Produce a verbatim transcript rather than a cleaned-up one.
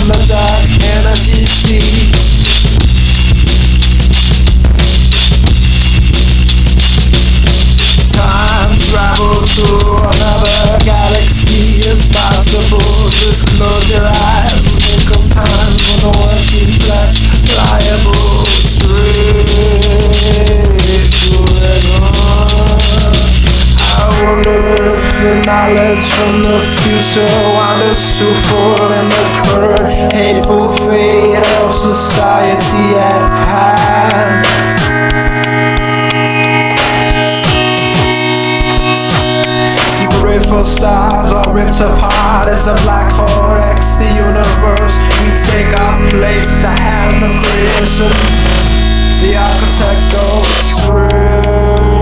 from the dark energy sea. Time travel to another galaxy is possible. Just close your eyes and think of times when the world seems less liable. Straight to heaven. I wonder if the knowledge from the future wanders too full in the current hateful fate of society at hand. Grateful stars are ripped apart as the black hole wrecks the universe. We take our place at the hand of creation. The architect goes through.